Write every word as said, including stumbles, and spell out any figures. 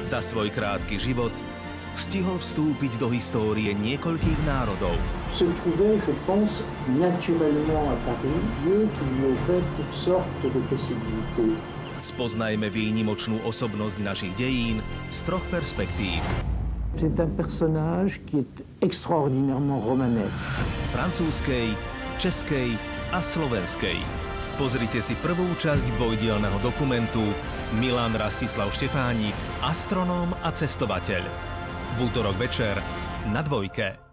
Za svoj krátky život stihol vstúpiť do histórie niekoľkých národov. Se trouvait, je pense, naturellement à Paris, lieu qui lui offrait toutes sortes de possibilités. Spoznajme výnimočnú osobnosť našich dejín z troch perspektív. C'est un personnage qui est extraordinairement romanesque. Francúzskej, českej a slovenskej. Pozrite si prvú časť dvojdielneho dokumentu Milan Rastislav Štefánik, astronóm a cestovateľ. V útorok večer na Dvojke.